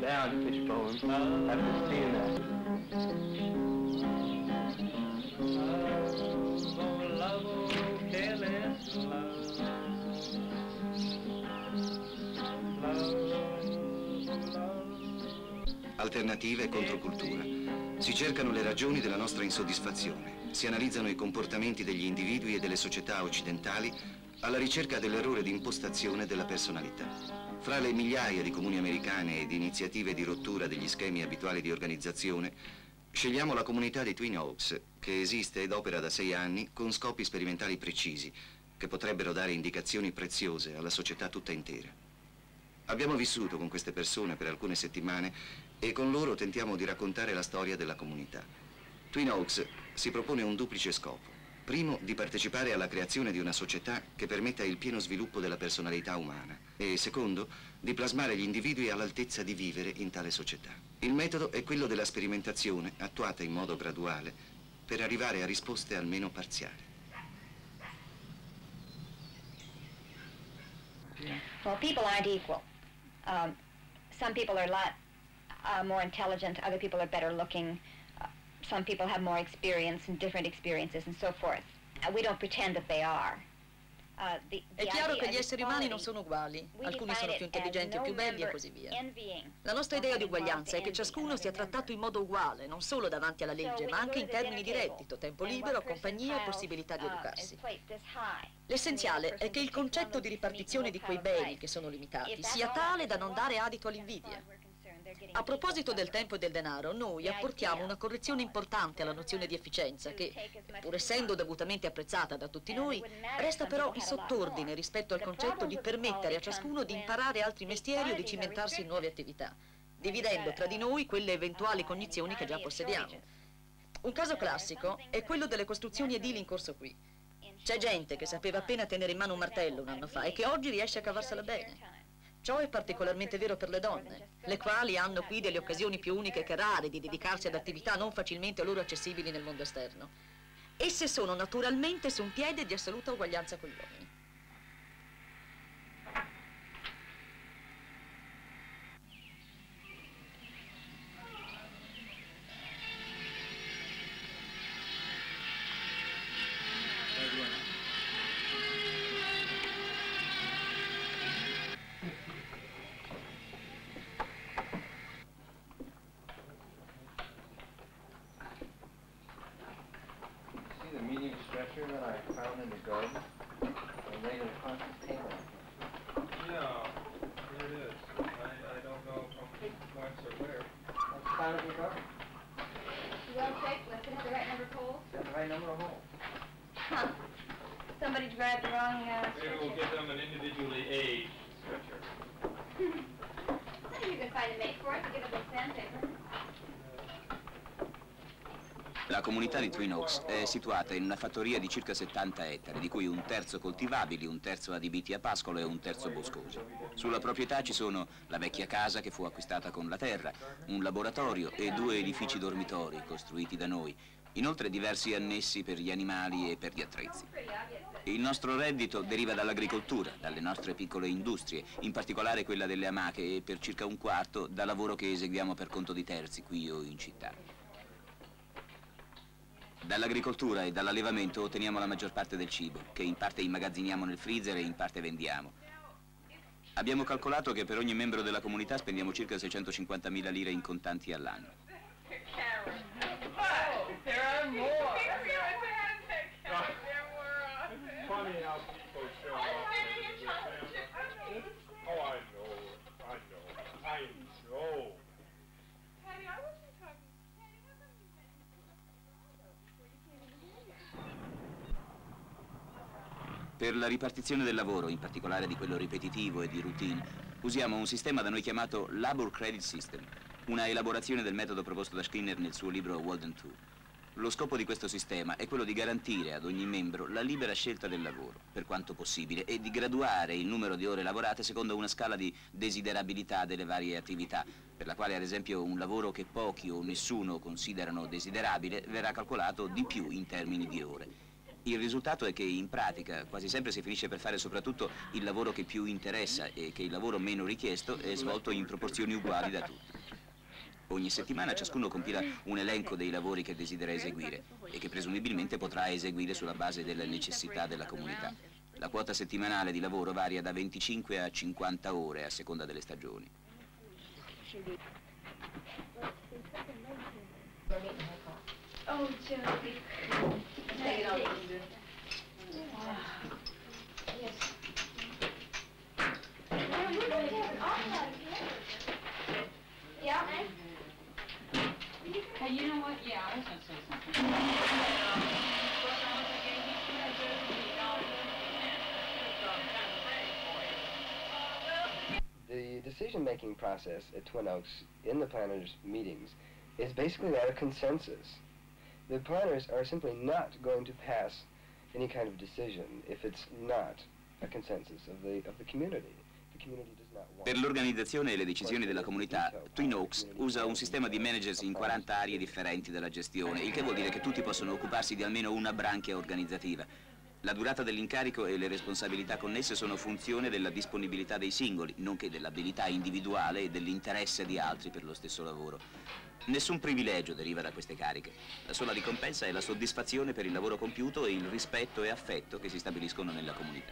down, Fishbone. After seeing that. Alternative e controcultura. Si cercano le ragioni della nostra insoddisfazione, si analizzano i comportamenti degli individui e delle società occidentali alla ricerca dell'errore di impostazione della personalità. Fra le migliaia di comuni americane e di iniziative di rottura degli schemi abituali di organizzazione, scegliamo la comunità di Twin Oaks, che esiste ed opera da 6 anni con scopi sperimentali precisi, che potrebbero dare indicazioni preziose alla società tutta intera. Abbiamo vissuto con queste persone per alcune settimane e con loro tentiamo di raccontare la storia della comunità. Twin Oaks si propone un duplice scopo. Primo, di partecipare alla creazione di una società che permetta il pieno sviluppo della personalità umana. E secondo, di plasmare gli individui all'altezza di vivere in tale società. Il metodo è quello della sperimentazione, attuata in modo graduale, per arrivare a risposte almeno parziali. Well, people aren't equal. Some people are a lot more intelligent, other people are better looking, some people have more experience and different experiences and so forth. We don't pretend that they are. È chiaro che gli esseri umani non sono uguali, alcuni sono più intelligenti o più belli e così via. La nostra idea di uguaglianza è che ciascuno sia trattato in modo uguale, non solo davanti alla legge, ma anche in termini di reddito, tempo libero, compagnia e possibilità di educarsi. L'essenziale è che il concetto di ripartizione di quei beni che sono limitati sia tale da non dare adito all'invidia. A proposito del tempo e del denaro, noi apportiamo una correzione importante alla nozione di efficienza che, pur essendo dovutamente apprezzata da tutti noi, resta però in sottordine rispetto al concetto di permettere a ciascuno di imparare altri mestieri o di cimentarsi in nuove attività, dividendo tra di noi quelle eventuali cognizioni che già possediamo. Un caso classico è quello delle costruzioni edili in corso qui. C'è gente che sapeva appena tenere in mano un martello un anno fa e che oggi riesce a cavarsela bene. Ciò è particolarmente vero per le donne, le quali hanno qui delle occasioni più uniche che rare di dedicarsi ad attività non facilmente loro accessibili nel mondo esterno. Esse sono naturalmente su un piede di assoluta uguaglianza con gli uomini. That I found in the garden and laid it across the table. Yeah, there it is. I don't know from whence or where. That's found in the garden. Well checked, does it have the right number of holes? It's got the right number of holes. Huh. Somebody grabbed the wrong Maybe we'll give them an individually aged stretcher. I think you can find a mate for it to give it the sandpaper. La comunità di Twin Oaks è situata in una fattoria di circa 70 ettari, di cui un terzo coltivabili, un terzo adibiti a pascolo e un terzo boscosi. Sulla proprietà ci sono la vecchia casa che fu acquistata con la terra, un laboratorio e 2 edifici dormitori costruiti da noi, inoltre diversi annessi per gli animali e per gli attrezzi. Il nostro reddito deriva dall'agricoltura, dalle nostre piccole industrie, in particolare quella delle amache e per circa un quarto dal lavoro che eseguiamo per conto di terzi qui o in città. Dall'agricoltura e dall'allevamento otteniamo la maggior parte del cibo, che in parte immagazziniamo nel freezer e in parte vendiamo. Abbiamo calcolato che per ogni membro della comunità spendiamo circa 650.000 lire in contanti all'anno. Per la ripartizione del lavoro, in particolare di quello ripetitivo e di routine, usiamo un sistema da noi chiamato Labor Credit System, una elaborazione del metodo proposto da Skinner nel suo libro Walden 2. Lo scopo di questo sistema è quello di garantire ad ogni membro la libera scelta del lavoro, per quanto possibile, e di graduare il numero di ore lavorate secondo una scala di desiderabilità delle varie attività, per la quale ad esempio un lavoro che pochi o nessuno considerano desiderabile verrà calcolato di più in termini di ore. Il risultato è che in pratica quasi sempre si finisce per fare soprattutto il lavoro che più interessa e che il lavoro meno richiesto è svolto in proporzioni uguali da tutti. Ogni settimana ciascuno compila un elenco dei lavori che desidera eseguire e che presumibilmente potrà eseguire sulla base delle necessità della comunità. La quota settimanale di lavoro varia da 25 a 50 ore a seconda delle stagioni. Oh, Josie. Take it out. Yes. Yeah. Hey, you know what? Yeah, I was going to say something. The decision-making process at Twin Oaks in the planners' meetings is basically that of consensus. The planners are simply not going to pass any kind of decision if it's not a consensus of the community. The community does not want. Per l'organizzazione e le decisioni della comunità, Twin Oaks usa un sistema di managers in 40 aree differenti della gestione, il che vuol dire che tutti possono occuparsi di almeno una branchia organizzativa. La durata dell'incarico e le responsabilità connesse sono funzione della disponibilità dei singoli, nonché dell'abilità individuale e dell'interesse di altri per lo stesso lavoro. Nessun privilegio deriva da queste cariche. La sola ricompensa è la soddisfazione per il lavoro compiuto e il rispetto e affetto che si stabiliscono nella comunità.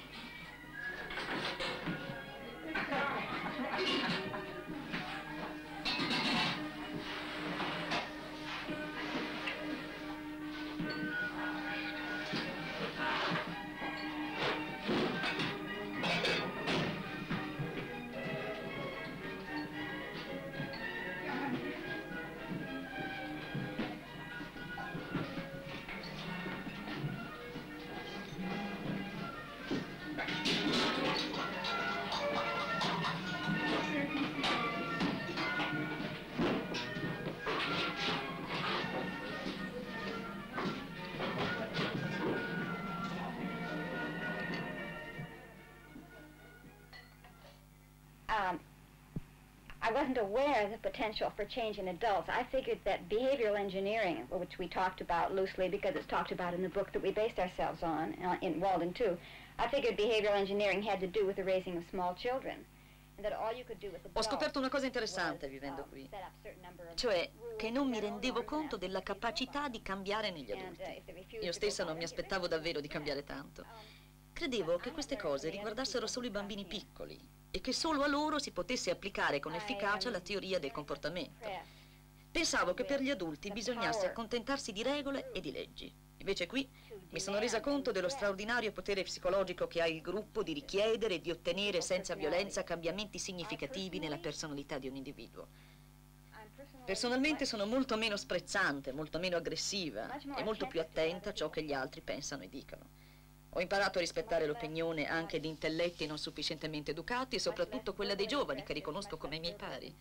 I wasn't aware of the potential for change in adults. I figured that behavioral engineering, which we talked about loosely because it's talked about in the book that we based ourselves on, in Walden too, I figured behavioral engineering had to do with the raising of small children. And that all you could do with Ho scoperto una cosa interessante vivendo qui, cioè che non mi rendevo conto della capacità di cambiare negli adulti. Io stessa non mi aspettavo davvero di cambiare tanto. Credevo che queste cose riguardassero solo i bambini piccoli e che solo a loro si potesse applicare con efficacia la teoria del comportamento. Pensavo che per gli adulti bisognasse accontentarsi di regole e di leggi. Invece qui mi sono resa conto dello straordinario potere psicologico che ha il gruppo di richiedere e di ottenere senza violenza cambiamenti significativi nella personalità di un individuo. Personalmente sono molto meno sprezzante, molto meno aggressiva e molto più attenta a ciò che gli altri pensano e dicono. Ho imparato a rispettare l'opinione anche di intelletti non sufficientemente educati e soprattutto quella dei giovani che riconosco come i miei pari.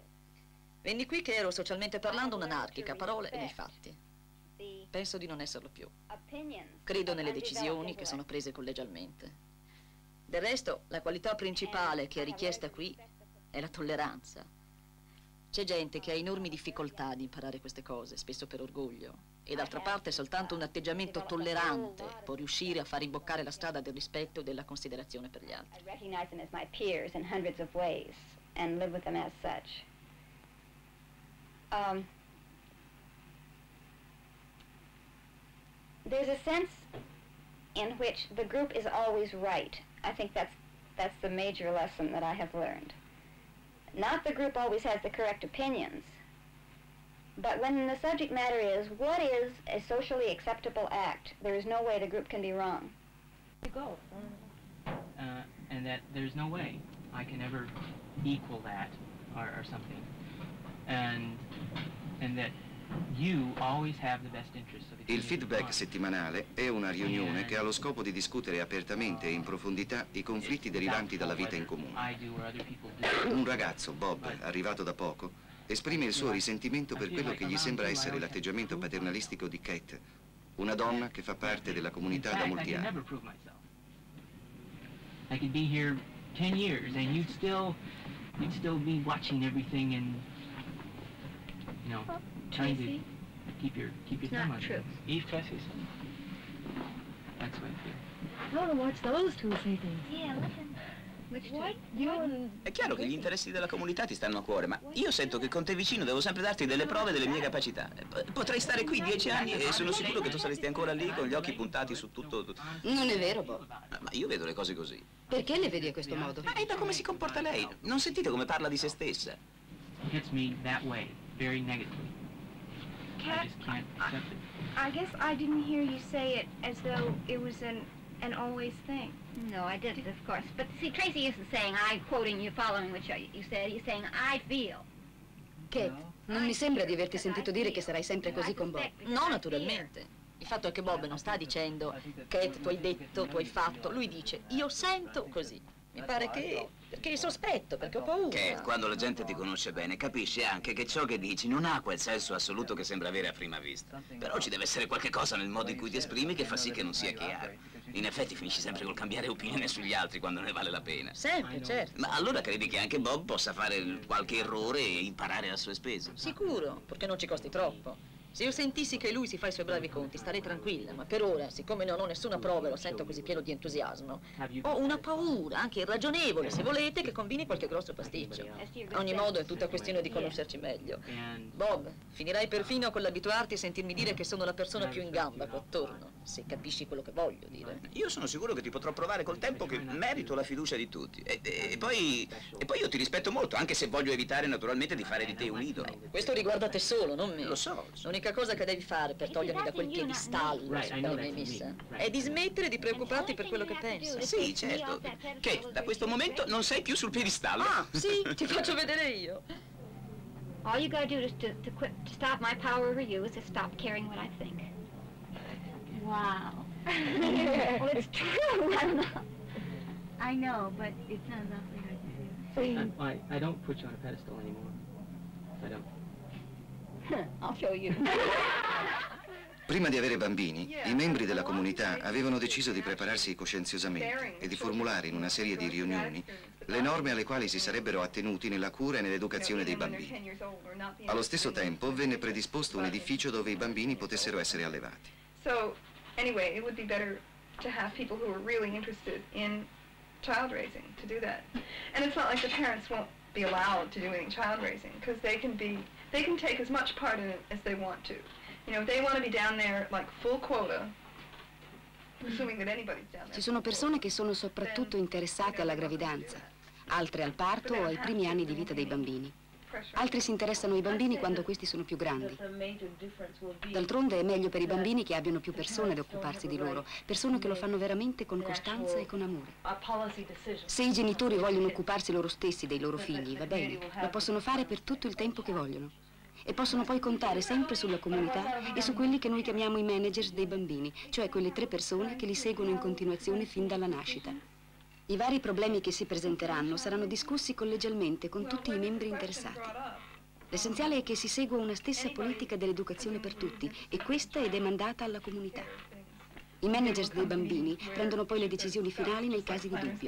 Venni qui che ero socialmente parlando un'anarchica a parole e nei fatti. Penso di non esserlo più. Credo nelle decisioni che sono prese collegialmente. Del resto, la qualità principale che è richiesta qui è la tolleranza. C'è gente che ha enormi difficoltà ad imparare queste cose, spesso per orgoglio. E d'altra parte soltanto un atteggiamento tollerante può riuscire a far imboccare la strada del rispetto e della considerazione per gli altri. I recognize them as my peers in hundreds of ways and live with them as such. There's a sense in which the group is always right. I think that's the major lesson that I have learned. Not the group always has the correct opinions, but when the subject matter is, what is a socially acceptable act, there is no way the group can be wrong. You go. And that there's no way I can ever equal that or something. And that you always have the best interests of the Il feedback settimanale è una riunione che ha lo scopo di discutere apertamente e in profondità i conflitti derivanti dalla vita in comune. Un ragazzo, Bob, arrivato da poco, esprime il suo risentimento per quello che gli sembra essere l'atteggiamento paternalistico di Kate, una donna che fa parte della comunità da molti anni. I could be here 10 years and you'd still be watching everything and, you know, trying to keep your thumb on things. Eve, can I say something? That's what I feel. I want to watch those two say things. Yeah, listen. È chiaro che gli interessi della comunità ti stanno a cuore, ma io sento che con te vicino devo sempre darti delle prove delle mie capacità. Potrei stare qui 10 anni e sono sicuro che tu saresti ancora lì con gli occhi puntati su tutto. Non è vero, Bob. Ma io vedo le cose così. Perché le vedi a questo modo? Ma è da come si comporta lei. Non sentite come parla di se stessa? Hits me that way, very negatively. I just can't accept it. I guess I didn't hear you say it as though it was an always thing. No, I didn't, of course. But see, Tracy isn't saying I'm quoting you, following what you said. He's saying I feel. Kate, non mi sembra di averti sentito dire che sarai sempre così con Bob. No, naturalmente. Il fatto è che Bob non sta dicendo Kate, tu hai detto, tu hai fatto. Lui dice io sento così. Mi pare che sospetto, perché ho paura. Kate, quando la gente ti conosce bene, capisce anche che ciò che dici non ha quel senso assoluto che sembra avere a prima vista. Però ci deve essere qualche cosa nel modo in cui ti esprimi che fa sì che non sia chiaro. In effetti finisci sempre col cambiare opinione sugli altri quando ne vale la pena. Sempre, certo. Ma allora credi che anche Bob possa fare qualche errore e imparare a sue spese? Sicuro, perché non ci costi troppo. Se io sentissi che lui si fa i suoi bravi conti, starei tranquilla, ma per ora, siccome non ho nessuna prova e lo sento così pieno di entusiasmo, ho una paura, anche irragionevole, se volete, che combini qualche grosso pasticcio. A ogni modo è tutta questione di conoscerci meglio. Bob, finirai perfino con l'abituarti a sentirmi dire che sono la persona più in gamba qua attorno, se capisci quello che voglio dire. Io sono sicuro che ti potrò provare col tempo che merito la fiducia di tutti. E poi io ti rispetto molto, anche se voglio evitare naturalmente di fare di te un idolo. Questo riguarda te solo, non me. Lo so. L'unica cosa che devi fare per togliermi da quel piedistallo su cui mi hai messa è di smettere di preoccuparti per quello che penso. Sì, certo. Kate, da questo momento non sei più sul piedistallo. Ah, sì? Ti faccio vedere io. All you gotta do to stop my power over you is to stop caring what I think. Wow. Well, it's true. I know, but it sounds awfully hard to do. I don't put you on a pedestal anymore. I don't. I'll show you. Prima di avere bambini, i membri della comunità avevano deciso di prepararsi coscienziosamente e di formulare in una serie di riunioni le norme alle quali si sarebbero attenuti nella cura e nell'educazione dei bambini. Allo stesso tempo venne predisposto un edificio dove i bambini potessero essere allevati. So, anyway, it would be better to have people who are really interested in child raising to do that. And it's not like the parents won't be allowed to do any child raising, because they can take as much part in it as they want to. You know, if they want to be down there like full quota, assuming that anybody's down there. Ci sono persone che sono soprattutto interessate alla gravidanza, altre al parto o ai primi anni di vita dei bambini. Altri si interessano ai bambini quando questi sono più grandi. D'altronde è meglio per i bambini che abbiano più persone ad occuparsi di loro, persone che lo fanno veramente con costanza e con amore. Se i genitori vogliono occuparsi loro stessi dei loro figli, va bene, lo possono fare per tutto il tempo che vogliono. E possono poi contare sempre sulla comunità e su quelli che noi chiamiamo i managers dei bambini, cioè quelle 3 persone che li seguono in continuazione fin dalla nascita. I vari problemi che si presenteranno saranno discussi collegialmente con tutti i membri interessati. L'essenziale è che si segua una stessa politica dell'educazione per tutti e questa è demandata alla comunità. I managers dei bambini prendono poi le decisioni finali nei casi di dubbio.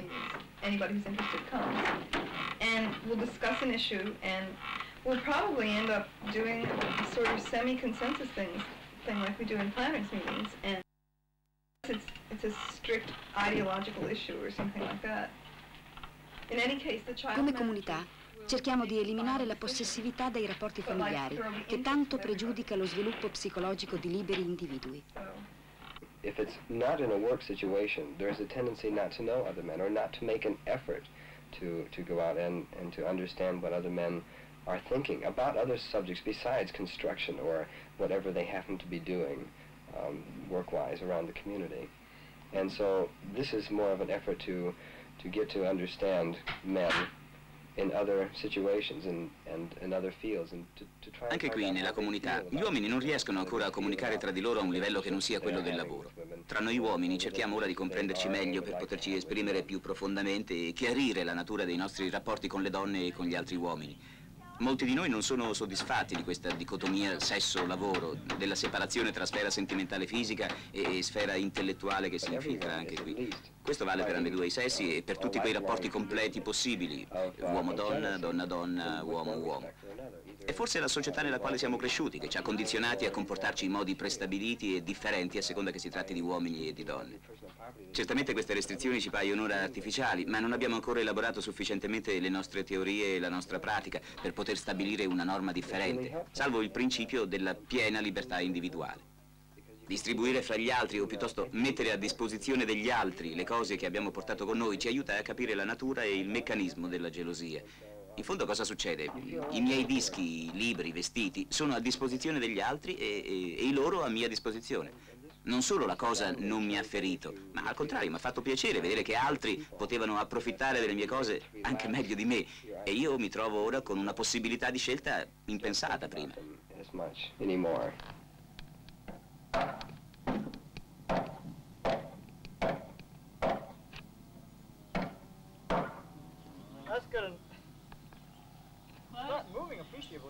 We'll probably end up doing a sort of semi-consensus thing like we do in planners meetings, and it's a strict ideological issue or something like that. In any case, the child. Come comunità cerchiamo di eliminare la possessività dei rapporti familiari che tanto pregiudica lo sviluppo psicologico di liberi individui. If it's not in a work situation, there's a tendency not to know other men or not to make an effort to go out and to understand what other men are thinking about other subjects besides construction or whatever they happen to be doing work-wise around the community. And so this is more of an effort to get to understand men in other situations and in other fields and to try. Anche qui nella comunità gli uomini non riescono ancora a comunicare tra di loro a un livello che non sia quello del lavoro. Tra noi uomini cerchiamo ora di comprenderci meglio per poterci esprimere più profondamente e chiarire la natura dei nostri rapporti con le donne e con gli altri uomini. Molti di noi non sono soddisfatti di questa dicotomia sesso-lavoro, della separazione tra sfera sentimentale fisica e sfera intellettuale che si infiltra anche qui. Questo vale per ambedue i sessi e per tutti quei rapporti completi possibili, uomo-donna, donna-donna, uomo-uomo. È forse la società nella quale siamo cresciuti che ci ha condizionati a comportarci in modi prestabiliti e differenti a seconda che si tratti di uomini e di donne. Certamente queste restrizioni ci paiono ora artificiali, ma non abbiamo ancora elaborato sufficientemente le nostre teorie e la nostra pratica per poter stabilire una norma differente, salvo il principio della piena libertà individuale. Distribuire fra gli altri, o piuttosto mettere a disposizione degli altri le cose che abbiamo portato con noi, ci aiuta a capire la natura e il meccanismo della gelosia. In fondo cosa succede? I miei dischi, i libri, i vestiti sono a disposizione degli altri e i loro a mia disposizione. Non solo la cosa non mi ha ferito, ma al contrario mi ha fatto piacere vedere che altri potevano approfittare delle mie cose anche meglio di me e io mi trovo ora con una possibilità di scelta impensata prima. That's good. It's not moving appreciably.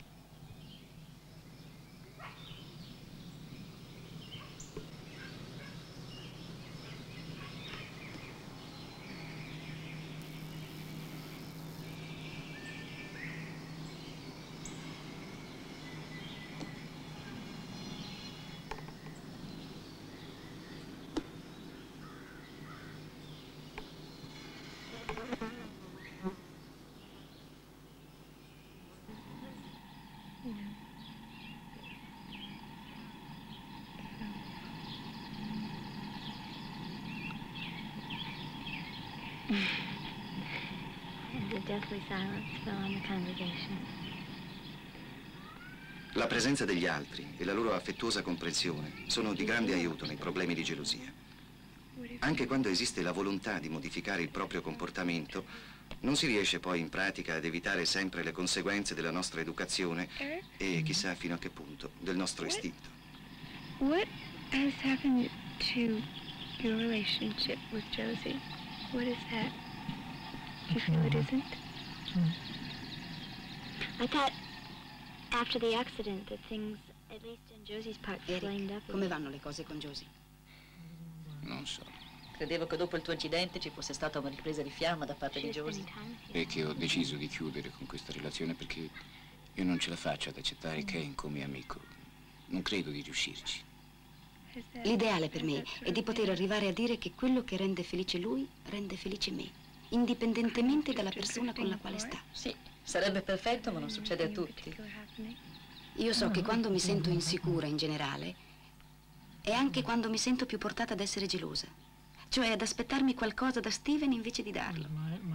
And a deathly silence fell on the congregation. La presenza degli altri e la loro affettuosa comprensione sono di grande aiuto nei problemi di gelosia. Anche quando esiste la volontà di modificare il proprio comportamento, non si riesce poi in pratica ad evitare sempre le conseguenze della nostra educazione e chissà fino a che punto del nostro istinto. What has happened to your relationship with Josie? What is that? Do you feel it isn't? I thought after the accident that things, at least in Josie's part, flamed up. Come vanno le cose con Josie? Non so. Credevo che dopo il tuo incidente ci fosse stata una ripresa di fiamma da parte di Josie. E che ho deciso di chiudere con questa relazione perché io non ce la faccio ad accettare Kane come amico. Non credo di riuscirci. L'ideale per me è di poter arrivare a dire che quello che rende felice lui rende felice me, indipendentemente dalla persona con la quale sta. Sì, sarebbe perfetto, ma non succede a tutti. Io so che quando mi sento insicura in generale è anche quando mi sento più portata ad essere gelosa, cioè ad aspettarmi qualcosa da Steven invece di darlo.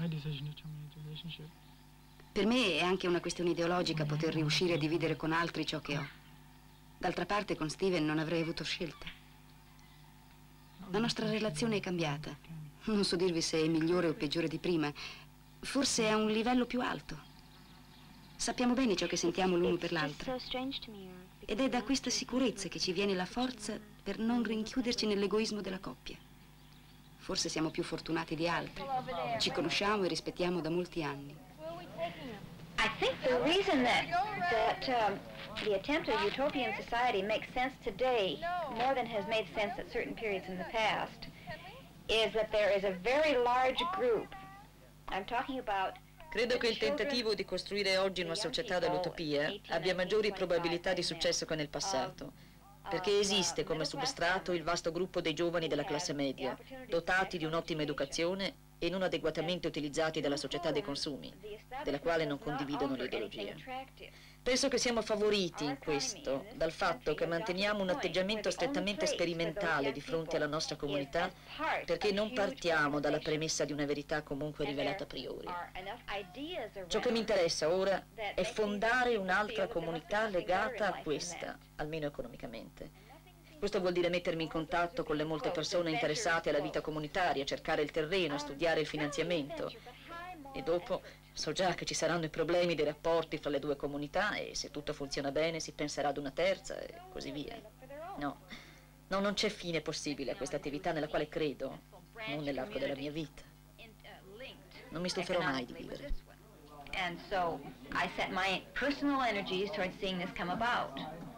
Per me è anche una questione ideologica poter riuscire a dividere con altri ciò che ho. D'altra parte con Steven non avrei avuto scelta. La nostra relazione è cambiata. Non so dirvi se è migliore o peggiore di prima. Forse è a un livello più alto. Sappiamo bene ciò che sentiamo l'uno per l'altro. Ed è da questa sicurezza che ci viene la forza per non rinchiuderci nell'egoismo della coppia. Forse siamo più fortunati di altri. Ci conosciamo e rispettiamo da molti anni. I think the reason that the attempt at a utopian society makes sense today more than has made sense at certain periods in the past is that there is a very large group. I'm talking about. Credo che il tentativo di costruire oggi una società dell'utopia abbia maggiori probabilità di successo che nel passato, perché esiste come substrato il vasto gruppo dei giovani della classe media, dotati di un'ottima educazione e non adeguatamente utilizzati dalla società dei consumi, della quale non condividono l'ideologia. Penso che siamo favoriti in questo dal fatto che manteniamo un atteggiamento strettamente sperimentale di fronte alla nostra comunità, perché non partiamo dalla premessa di una verità comunque rivelata a priori. Ciò che mi interessa ora è fondare un'altra comunità legata a questa, almeno economicamente. Questo vuol dire mettermi in contatto con le molte persone interessate alla vita comunitaria, cercare il terreno, studiare il finanziamento. E dopo so già che ci saranno i problemi dei rapporti fra le due comunità e se tutto funziona bene si penserà ad una terza e così via. No, non c'è fine possibile a questa attività nella quale credo, non nell'arco della mia vita. Non mi stuferò mai di vivere. And so I set my personal energies towards seeing this come about.